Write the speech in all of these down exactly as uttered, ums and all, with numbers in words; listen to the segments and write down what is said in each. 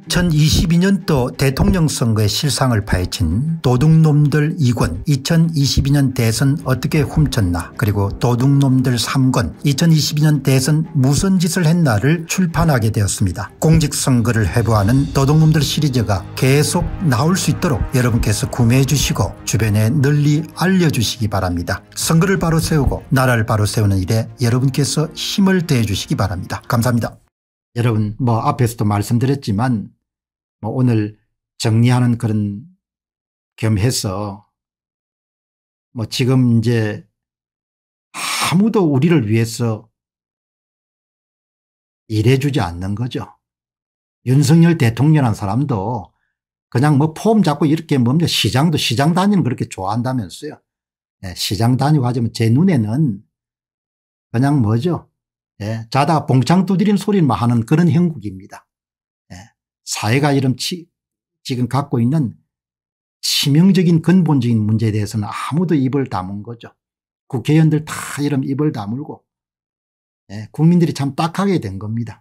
이천이십이 년도 대통령 선거의 실상을 파헤친 도둑놈들 이 권 이천이십이 년 대선 어떻게 훔쳤나, 그리고 도둑놈들 삼 권 이천이십이 년 대선 무슨 짓을 했나를 출판하게 되었습니다. 공직선거를 회부하는 도둑놈들 시리즈가 계속 나올 수 있도록 여러분께서 구매해 주시고 주변에 널리 알려주시기 바랍니다. 선거를 바로 세우고 나라를 바로 세우는 일에 여러분께서 힘을 더해 주시기 바랍니다. 감사합니다. 여러분, 뭐 앞에서도 말씀드렸지만 뭐 오늘 정리하는 그런 겸해서 뭐 지금 이제 아무도 우리를 위해서 일해주지 않는 거죠. 윤석열 대통령이라는 사람도 그냥 뭐 폼 잡고 이렇게 뭡니까, 시장도 시장 다니는 그렇게 좋아한다면서요. 네, 시장 다니고 하지만 제 눈에는 그냥 뭐죠. 예, 자다가 봉창 두드리는 소리만 하는 그런 형국입니다. 예, 사회가 이런 치, 지금 갖고 있는 치명적인 근본적인 문제에 대해서는 아무도 입을 다문 거죠. 국회의원들 다 이런 입을 다물고, 예, 국민들이 참 딱하게 된 겁니다.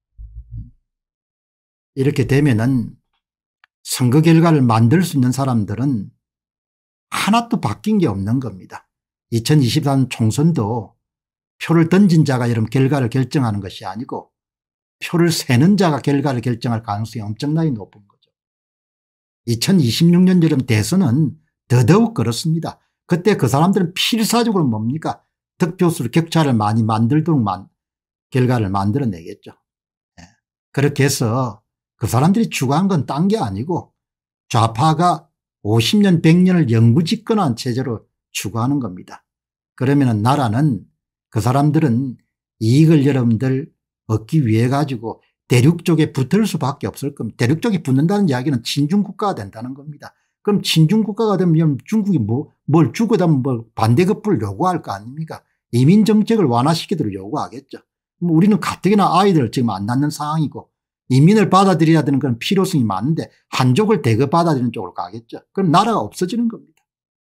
이렇게 되면은 선거 결과를 만들 수 있는 사람들은 하나도 바뀐 게 없는 겁니다. 이천이십사 년 총선도 표를 던진 자가 여러분 결과를 결정하는 것이 아니고 표를 세는 자가 결과를 결정할 가능성이 엄청나게 높은 거죠. 이천이십육 년 여름 대선은 더더욱 그렇습니다. 그때 그 사람들은 필사적으로 뭡니까, 득표수로 격차를 많이 만들도록 만, 결과를 만들어내겠죠. 예. 그렇게 해서 그 사람들이 추구한 건 딴 게 아니고 좌파가 오십 년 백 년을 영구집권한 체제로 추구하는 겁니다. 그러면 나라는, 그 사람들은 이익을 여러분들 얻기 위해 가지고 대륙 쪽에 붙을 수밖에 없을 겁니다. 대륙 쪽에 붙는다는 이야기는 친중국가가 된다는 겁니다. 그럼 친중국가가 되면 중국이 뭐, 뭘 주고다 뭐 반대급부를 요구할 거 아닙니까? 이민정책을 완화시키도록 요구하겠죠. 뭐 우리는 가뜩이나 아이들을 지금 안 낳는 상황이고 이민을 받아들여야 되는 그런 필요성이 많은데 한족을 대거 받아들이는 쪽으로 가겠죠. 그럼 나라가 없어지는 겁니다.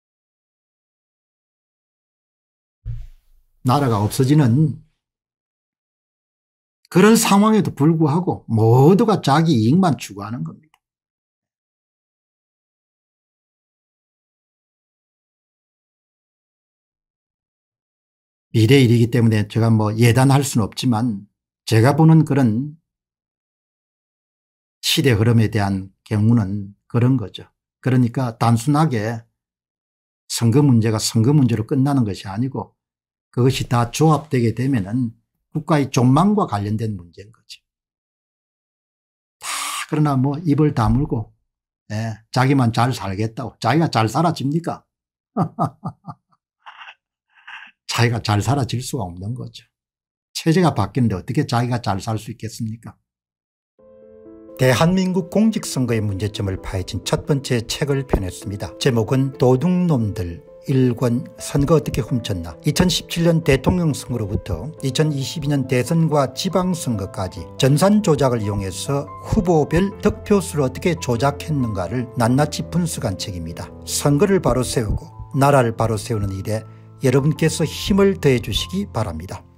나라가 없어지는 그런 상황에도 불구하고 모두가 자기 이익만 추구하는 겁니다. 미래 일이기 때문에 제가 뭐 예단할 수는 없지만 제가 보는 그런 시대 흐름에 대한 경우는 그런 거죠. 그러니까 단순하게 선거 문제가 선거 문제로 끝나는 것이 아니고 그것이 다 조합되게 되면은 국가의 존망과 관련된 문제인 거죠. 다 그러나 뭐 입을 다물고, 예, 자기만 잘 살겠다고. 자기가 잘 살아집니까? 자기가 잘 살아질 수가 없는 거죠. 체제가 바뀌는데 어떻게 자기가 잘 살 수 있겠습니까? 대한민국 공직선거의 문제점을 파헤친 첫 번째 책을 펴냈습니다. 제목은 도둑놈들 일 권 선거 어떻게 훔쳤나. 이천십칠 년 대통령 선거로부터 이천이십이 년 대선과 지방선거까지 전산 조작을 이용해서 후보별 득표수를 어떻게 조작했는가를 낱낱이 분석한 책입니다. 선거를 바로 세우고 나라를 바로 세우는 일에 여러분께서 힘을 더해 주시기 바랍니다.